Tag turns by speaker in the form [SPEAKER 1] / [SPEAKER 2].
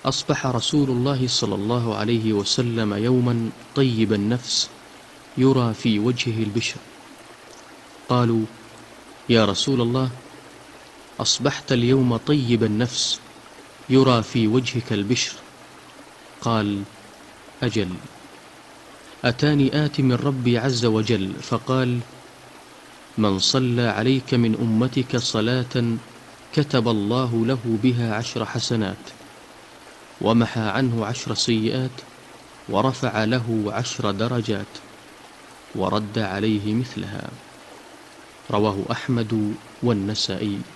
[SPEAKER 1] أصبح رسول الله صلى الله عليه وسلم يوما طيب النفس يرى في وجهه البشر. قالوا: يا رسول الله، أصبحت اليوم طيب النفس يرى في وجهك البشر. قال: أجل، أتاني آت من ربي عز وجل فقال: من صلى عليك من أمتك صلاة كتب الله له بها 10 حسنات، ومحى عنه 10 سيئات، ورفع له 10 درجات، ورد عليه مثلها. رواه أحمد والنسائي.